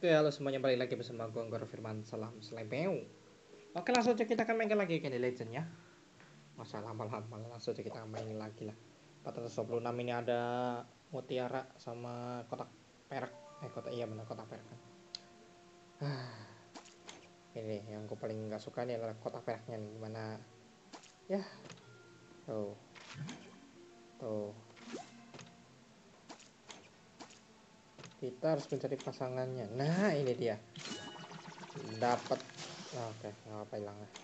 Oke, halo semuanya, balik lagi bersama gue Anggoro Firman. Salam selebeu. Oke, langsung aja kita akan mainkan lagi Candy Legend ya. Masa lama-lama, langsung aja kita mainin lagi lah. 426 ini ada mutiara sama kotak perak. Iya benar, kotak perak kan. Ini yang gue paling nggak suka nih adalah kotak peraknya nih. Gimana ya. Tuh. Kita harus mencari pasangannya. Nah, ini dia. Dapat. Oke, nggak apa hilang ya.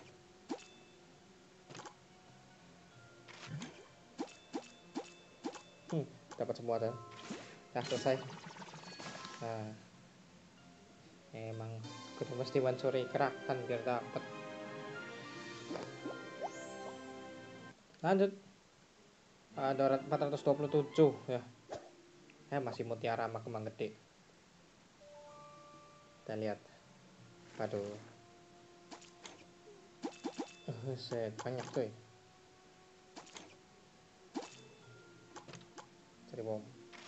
Dapat semua kan. Dah selesai. Nah, emang kita mesti mencuri gerakan biar dapat. Lanjut. Ada 427 ya. Masih mutiara sama kembang gede. Kita lihat. Aduh. Set banyak tuh. Cari bom.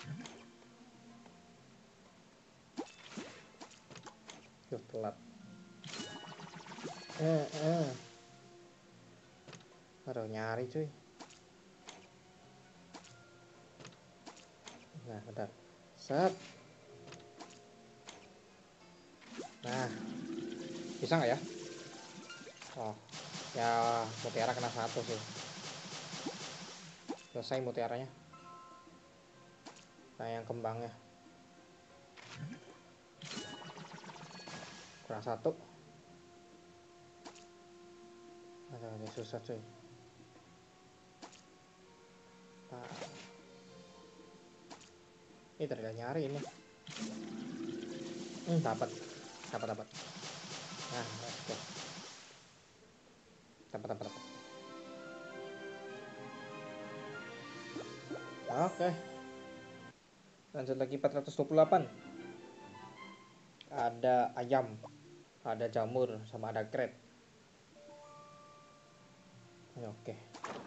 Telat. Aduh, nyari cuy. Nah, bentar. Set. Nah. Bisa nggak ya? Oh. Ya, mutiara kena satu sih. Selesai mutiaranya. Nah, yang kembangnya. Kurang satu. Aduh, ini susah cuy. Nah. Ini terlihat nyari ini. Dapat. Nah, let's go. Dapat. Oke. Lanjut lagi 428. Ada ayam, ada jamur, sama ada crab. Oke.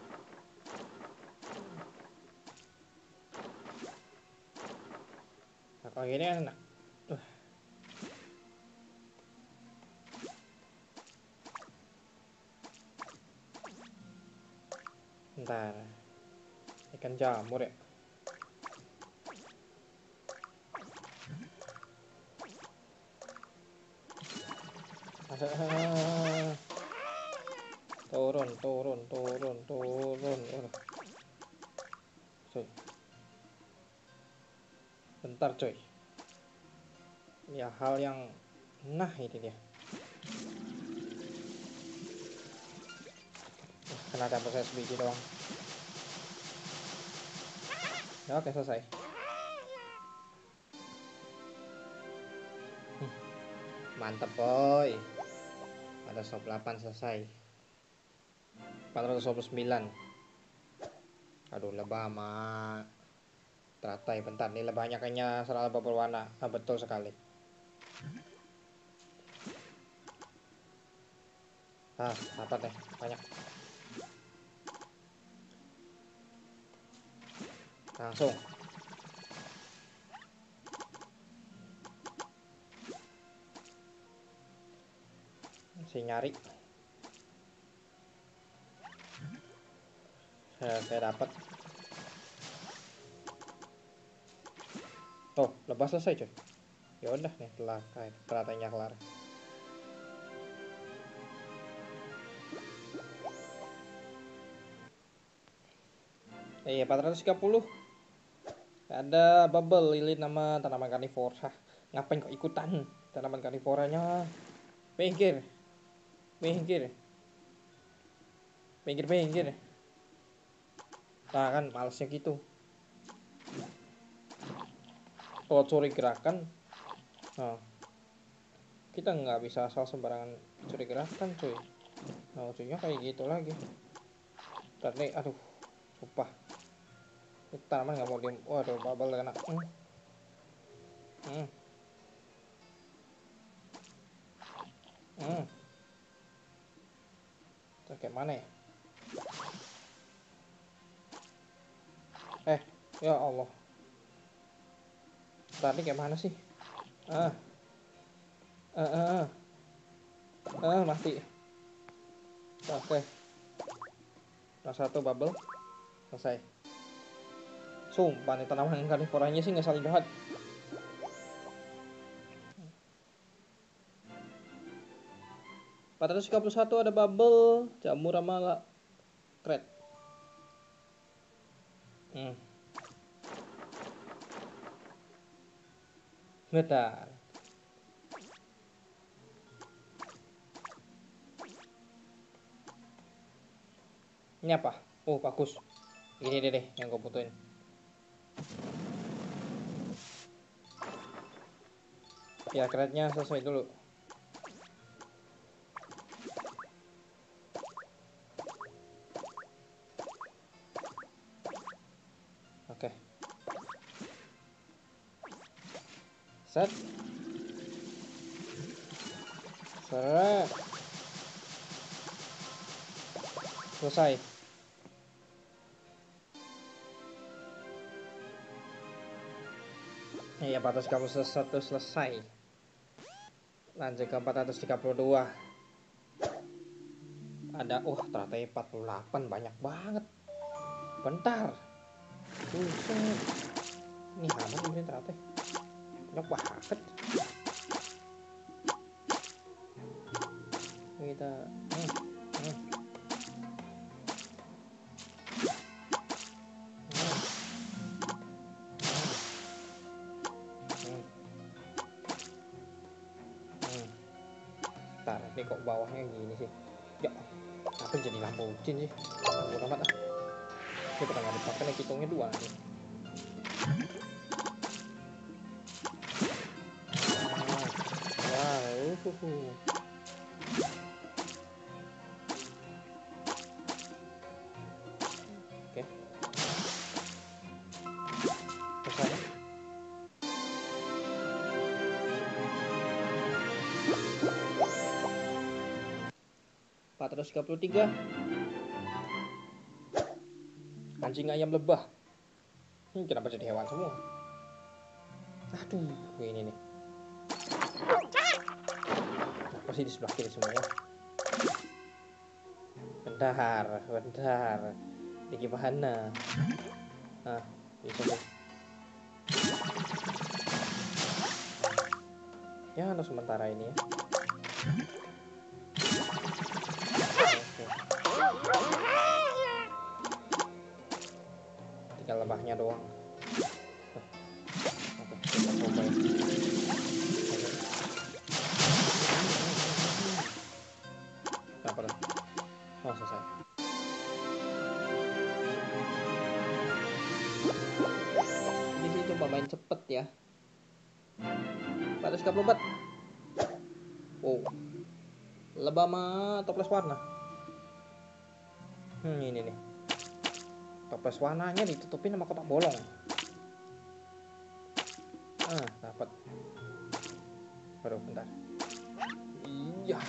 Nah, kalau gini enak. Ntar ikan jamur ya. Turun. Coy. Bentar coy. Ya hal yang nah ini dia. Kena campur saya sebiji doang. Oke, selesai. Mantep boy. Ada 108 selesai. 429. Aduh, lebah sama teratai. Bentar nih, lebahnya kayaknya salah lebah berwarna. Betul sekali. Dapat deh, banyak. Langsung. Masih nyari. Saya dapat. Tuh, lebah selesai coy. Ya udah nih, telatanya kelar. Iya, 430. Ada bubble lilin nama tanaman karnivora. Ngapain kok ikutan? Tanaman karnivoranya. Pinggir. Nah kan malesnya gitu. Kalau curi gerakan, nah, kita nggak bisa asal sembarangan curi gerakan cuy. Nah, ujungnya kayak gitu lagi. Tadi, aduh, sumpah. Ini tanaman nggak mau diem. Waduh, bubble kena. Terus kayak mana ya? Ya Allah. Tadi kayak mana sih? Mati. Oke. Nah, satu bubble. Selesai. Sumpah nih tanaman karnivoranya sih nggak saling jahat. satu ada bubble, jamur sama kret. Bentar. Ini apa? Oh, bagus. Ini deh yang gue butuhin. Ya, kretnya selesai dulu. Oke. Set. Seret. Selesai. Iya, 431 selesai. Lanjut ke 432. Ada, ternyata 48, banyak banget. Bentar. Buset. Ini aman ini ternyata. Banyak banget. Kita Bentar, ini kok bawahnya gini sih? Ya, apa jadi Lamborghini sih? Bodo amat ah. Ini pernah nggak dipakai nih, hitungnya 2 nih. Oke. Selesai. (433) anjing ayam lebah. Kenapa jadi hewan semua? Aduh, ini nih. Apa sih di sebelah kiri semuanya? Bentar. Di gimana? Nah, bisa deh. Ya, untuk sementara ini ya. Tinggal lebahnya doang. Kita coba ya. Apa tuh? Selesai. Ini sih coba main cepet ya. 434. Lebah sama toples warna. Ini nih. Toples warnanya ditutupin sama kotak bolong. Dapat. Baru bentar. Iya.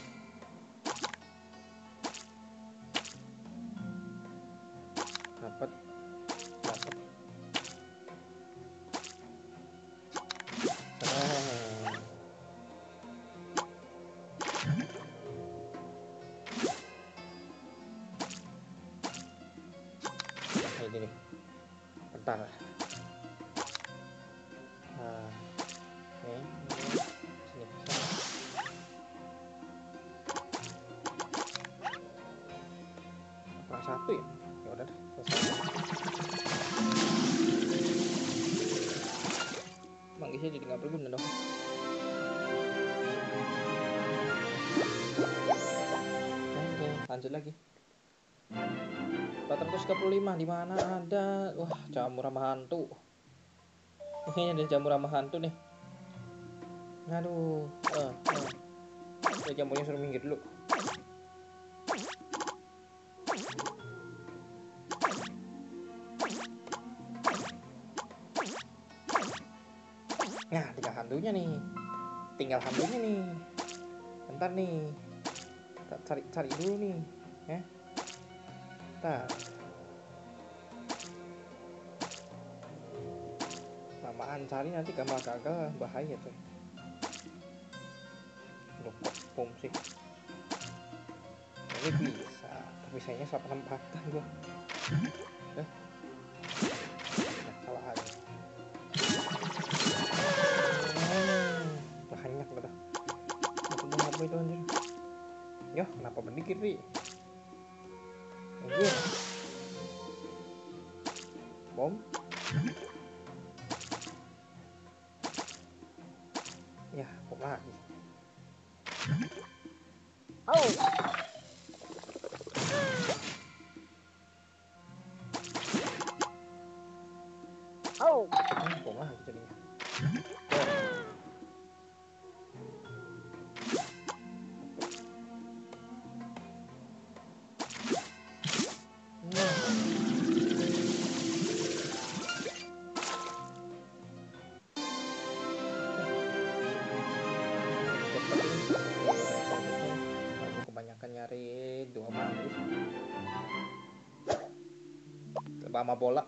Dapat. Ini nih. Bentar. Sini. Kurang satu ya? Ya udah deh, selesai. Manggisnya jadi nggak berguna dong. Oke, lanjut lagi. 435 di mana ada? Wah, jamur sama hantu. Ini ada jamur sama hantu nih. Aduh. Ya, jamurnya suruh minggir dulu. Nah, tinggal hantunya nih. Bentar nih. Kita cari dulu nih. Bentar. Lamaan cari nanti gagal bahaya tuh. boom sih. Ini bisa, tapi sayangnya sama penempatan gua. Nah, salah aja. Banyak udah. Apa itu anjir? Ya, kenapa berdikit, Ri? Anjir. Bom. Ya, bom lagi. Oh. Oh. Bom lagi jadinya. Kebanyakan nyari 2 bagus. Sama bola.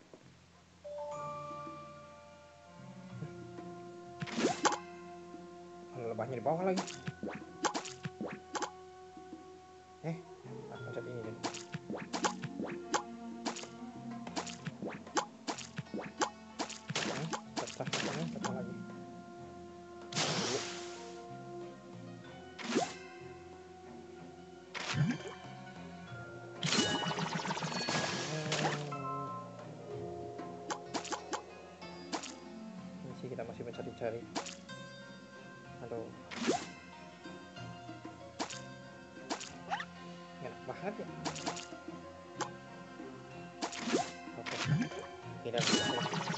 Lebahnya di bawah lagi. Macam ini jadi. Pecah lagi. Ini sih kita masih mencari-cari. Aduh. Enak banget ya. Oke. Tidak bisa.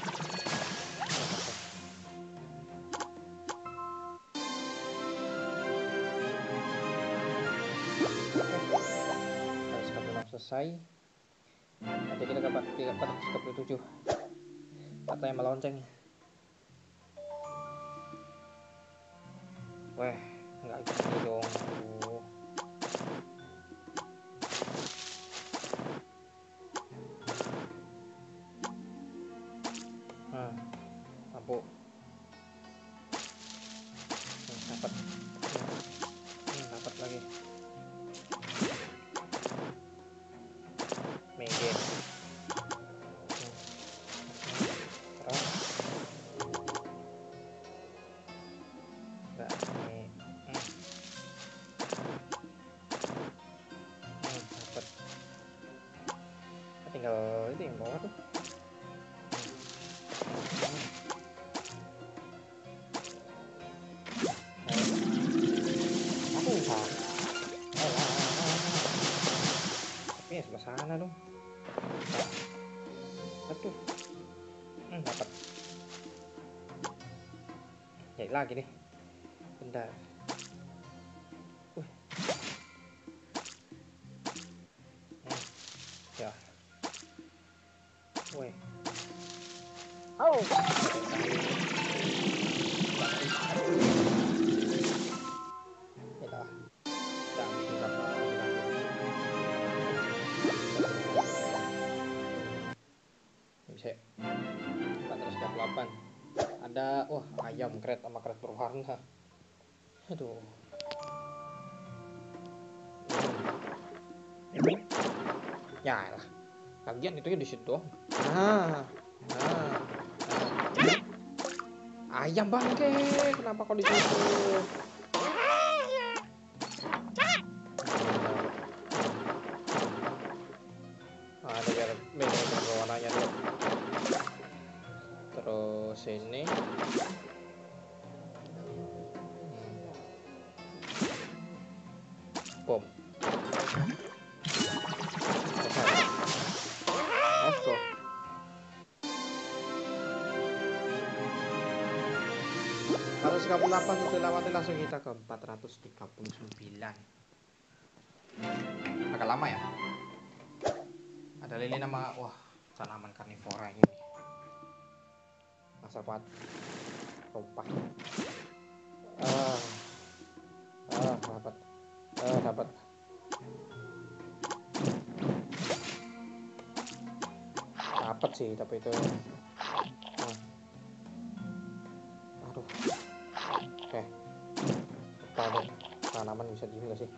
Selesai. Nanti kita dapat 437 kata yang melonceng. Weh, nggak gini dong. Lampu. Dapat lagi. Main game. Enggak ini. Dapat. Tinggal itu yang bawah tuh. Tapi sebelah sana dong. Aduh. Dapat. Nyari lagi nih. Bentar. Ya. Weh. Oh. Bisa 438. Ada ayam kret sama kret berwarna. Aduh. Ya lah. Lagian itu ya di situ doang. Ayam bangke, kenapa kok di situ? Ada biar beda warnanya dulu. Terus ini bom. Let's go. Kalau 38 sudah lewati, langsung kita ke 439. Agak lama ya. Ada lilin nama tanaman karnivora ini. Masa buat rompak. Dapat. Dapat sih, tapi itu aduh. Oke. Tanaman bisa diem gak sih?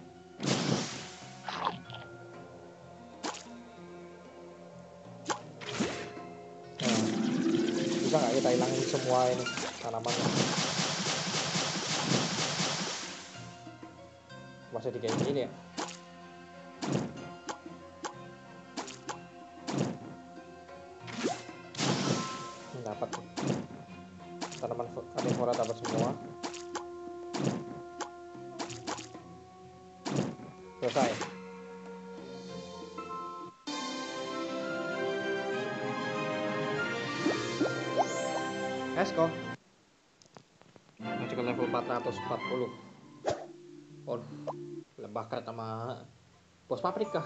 Nah, bisa nggak kita hilangin semua ini tanamannya? Masa di kayak gini ya? Dapat tanaman karnivora, dapat semua. Selesai. Let's go. Masuk ke level 440. Oh, lebah karet sama bos paprika.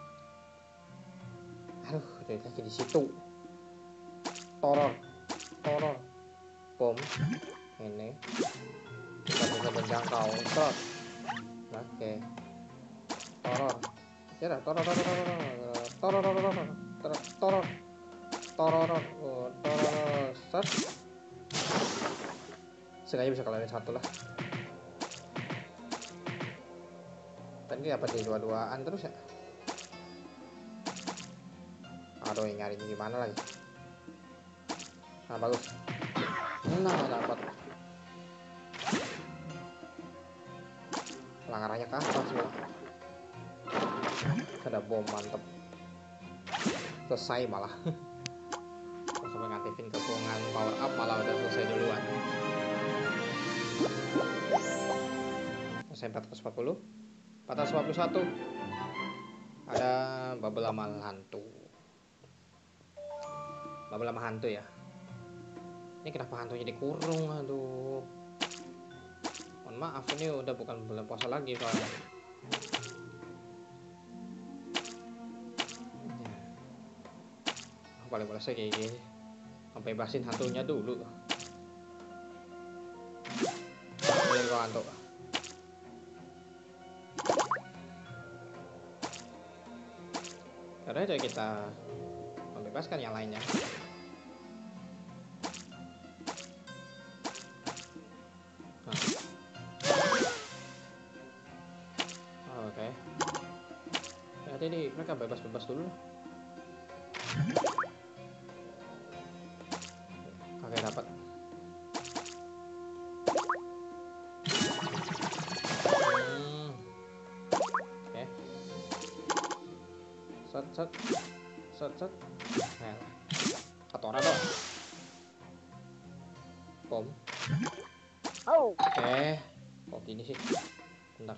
Aduh, dari lagi di situ. Toror, bom. Ini kita bisa menjangkau. Trot. Oke. Toror. Ya, toror. Set. Sengaja bisa kalian satu lah. Tadi dapat di dua-duaan terus ya. Aduh, yang nyari gimana lagi? Nah, bagus. Nah, dapat. Pelanggarannya ke atas loh. Ada bom, mantep. Selesai malah. Sampai ngaktifin kepungan power up malah udah selesai duluan. Selesai 440. 451. Ada bubble lama hantu. Bubble lama hantu ya. Ini kenapa hantunya dikurung? Aduh. Mohon maaf, ini udah bukan bulan puasa lagi soalnya. Paling males kayak gini. Sampai bebasin hantunya dulu. Ini kok hantu. Karena itu kita membebaskan yang lainnya. Oke. Berarti ini mereka bebas-bebas dulu. Oke, dapat. Oke. Set. Nah, satu orang doang. Bom. Oke. Kok gini sih? Bentar.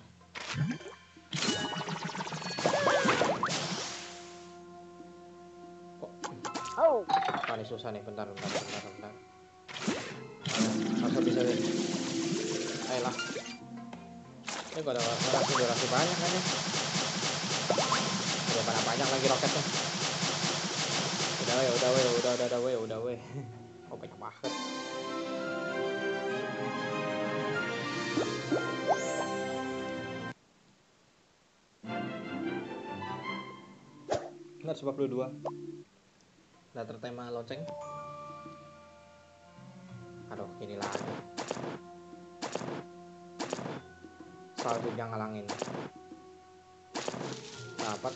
Kok ini susah nih, bentar. Masa bisa deh. Ayolah. Ini gua ada durasi banyak kan ya. Ada banyak lagi roketnya. Udah weh. Oh, banyak banget. Enggak, 42. Udah tertema lonceng. Aduh, ini lagi. Salju yang ngalangin. Dapat.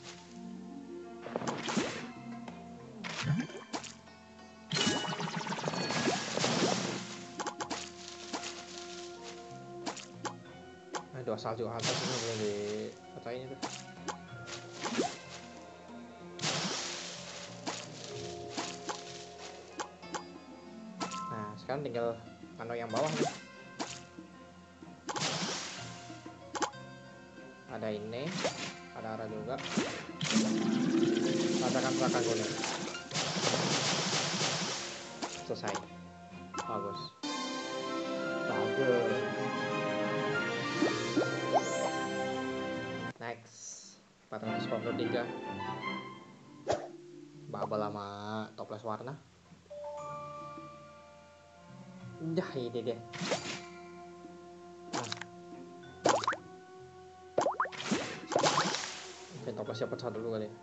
Dua salju atas ini boleh dipecahin itu. Nah, sekarang tinggal mano yang bawah nih. Ada ini, ada arah juga. Rasakan kuning. Selesai. Bagus. Next 443. Bubble lama toples warna. Dah, ini deh. Oke, toplesnya pecah dulu kali.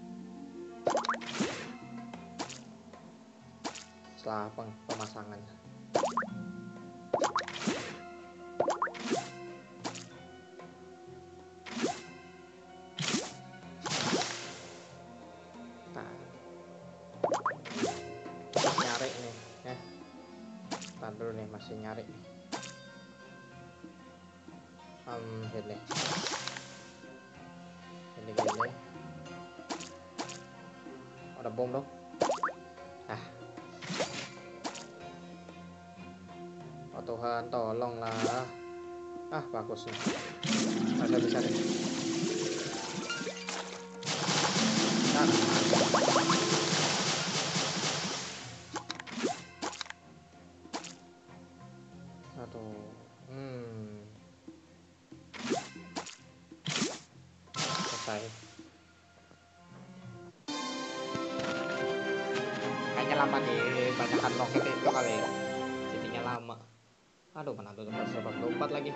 Setelah pemasangan. dulu nih, masih nyari nih. Gini. Ada bom dong. Oh Tuhan, tolonglah. Bagus nih. Masih bisa nih. Aduh. Selesai. Kayaknya lama deh, banyakkan roket itu kali ya. Jadinya lama. Aduh, mana tuh 44 lagi.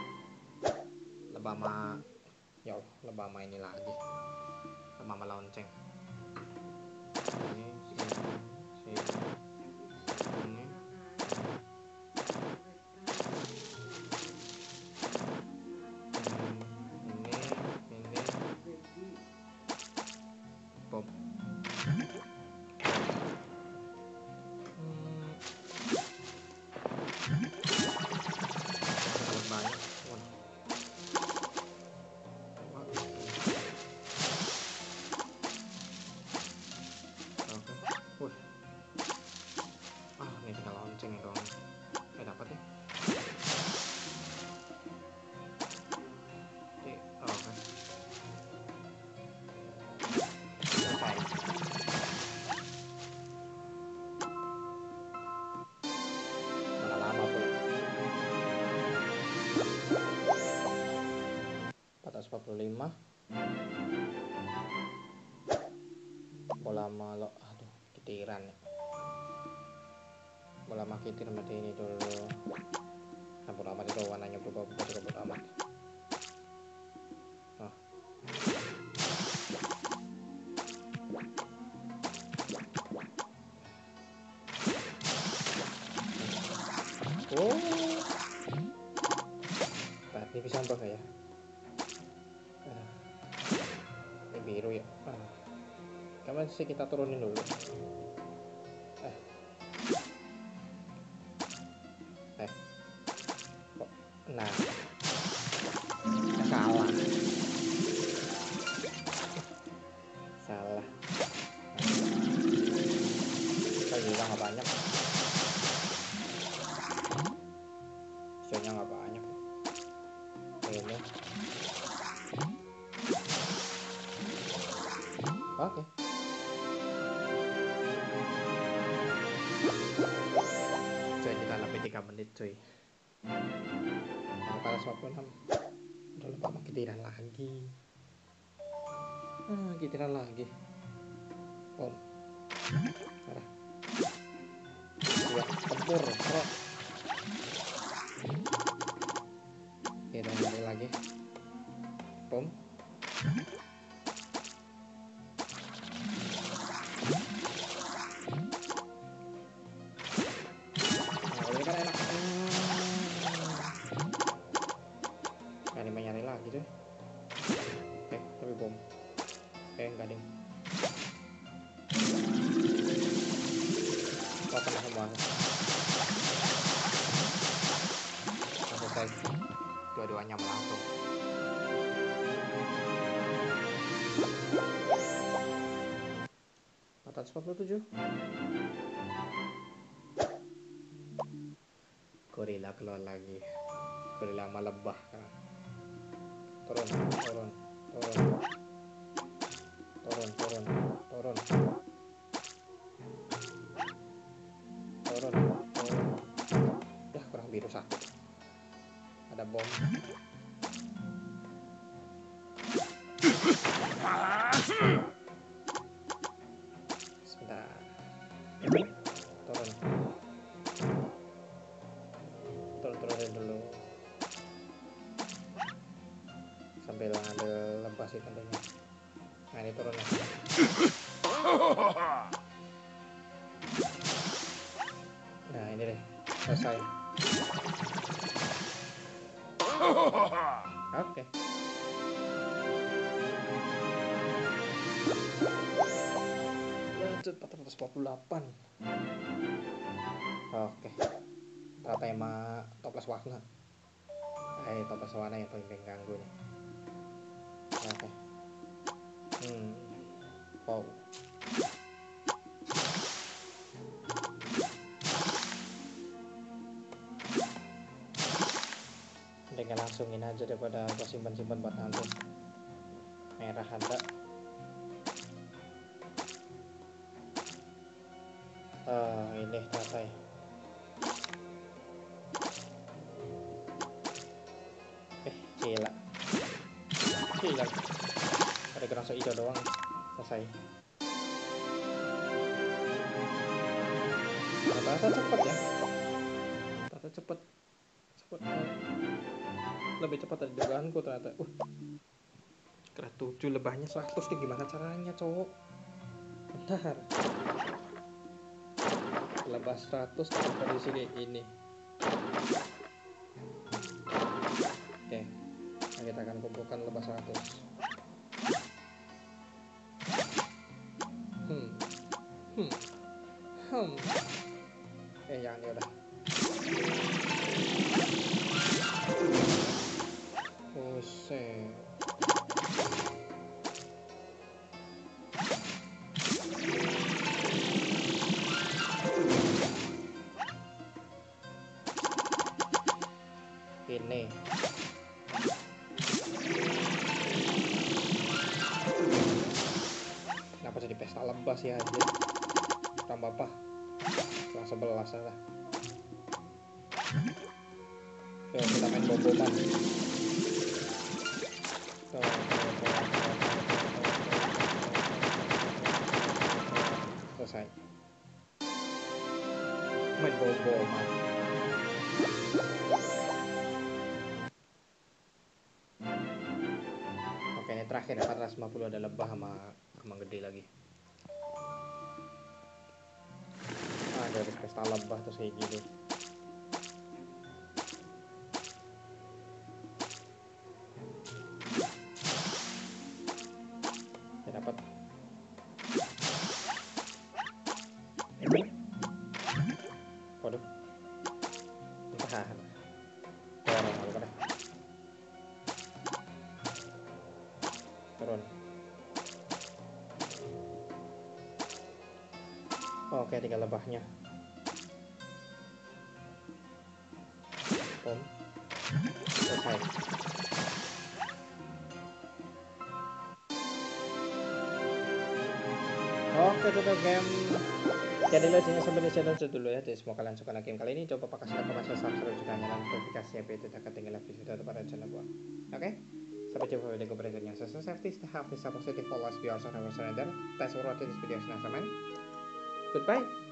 Lebama. Ya Allah, lebama ini lagi. Lebama lonceng. Ini bom. Banyak. Ini tinggal lonceng ya doang. Dapat ya. Oke. Selesai. Mana lama pula. 445. Bola malo. Aduh, ketiran ya. Bola makitir mati ini dulu. Bola amat itu warnanya berubah juga bola amat. Ini bisa mbak ya? Ini biru ya. Kapan sih kita turunin dulu? Kok? Nah, salah. Kita juga nggak banyak. Sionya nggak banyak. Ini. Oke. Coy, kita lebih 3 menit coy. Pada 96. Udah lupa mau kitiran lagi. Kitiran lagi. Bom. Arah. Siap tempur, bro. Kita nyari lagi. Bom. Ini kan enak. Ini mau nyari lagi tuh. Tapi bom. Enggak ding. Kok kena semua. Selesai. Dua-duanya melangsung. Mata 47. Gorila keluar lagi. Gorila sama lebah kan. Turun. Ya kurang biru satu. Ada bom. Sebentar. Turunin dulu. Sambil ngambil lebah sih tentunya. Nah ini turun ya. Nah ini deh, selesai. Oke. Lanjut 448. Oke. rata sama toples warna. Toples warna yang paling mengganggu nih. Oke. Wow. Dengan langsungin aja daripada gue simpan-simpan buat nanti. Merah ada. Ini ternyata ya. Gila. Ada gerasa hijau doang. Selesai. Ternyata cepet ya. Ternyata cepet. Lebih cepat dari dugaanku ternyata. Kira 7 lebahnya 100 nih, gimana caranya cowok? Bentar. Lebah 100 dalam kondisi kayak ini. Oke. Nah, kita akan kumpulkan lebah 100. Jangan ya udah. Buset. Ini. Kenapa jadi pesta lebah sih aja? Tambah apa? Cuma 11 lah. Yuk kita main bom-boman. Selesai. Main bom-boman. Oke, ini terakhir 450 ada lebah sama gede lagi. Dari pesta lebah terus kayak gini. Ya dapat. Waduh. Entah. Turun. Oke, 3 lebahnya. Selesai. Oke, tutup game. Jadi lihatnya sampai di channel dulu ya. Jadi semoga kalian suka game kali ini. Coba pakai like, comment, subscribe juga nyalakan notifikasinya biar tidak ketinggalan video terbaru channel gua. Oke? Sampai jumpa di video berikutnya. So safety, stay healthy, stay positive, always be awesome, never surrender. Thanks for watching this video. Goodbye.